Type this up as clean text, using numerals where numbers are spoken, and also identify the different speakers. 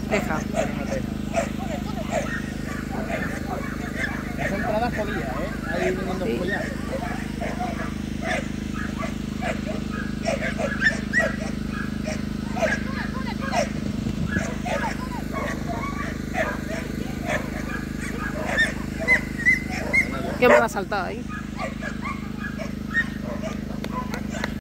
Speaker 1: Teja.
Speaker 2: Esa entrada jodida, ahí viniendo
Speaker 1: Sí.
Speaker 2: follar.
Speaker 1: ¿Qué me va a saltar ahí?